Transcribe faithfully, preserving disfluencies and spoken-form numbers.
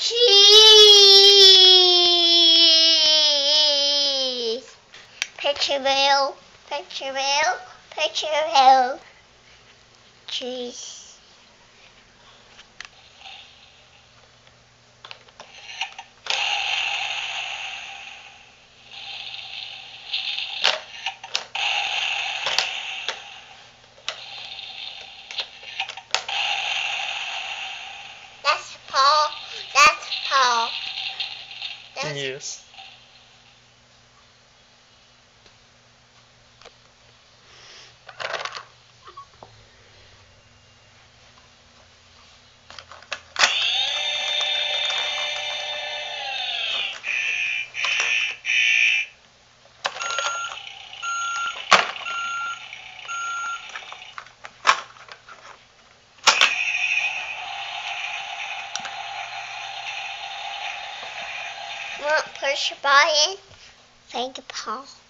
Cheese. Picture wheel. Picture wheel. Picture wheel. Cheese. That's Paul. That's Paul. That's Yes. Want push a button? Thank you, Paul.